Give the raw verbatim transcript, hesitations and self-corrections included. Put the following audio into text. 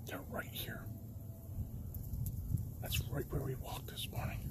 They're right here. That's right where we walked this morning.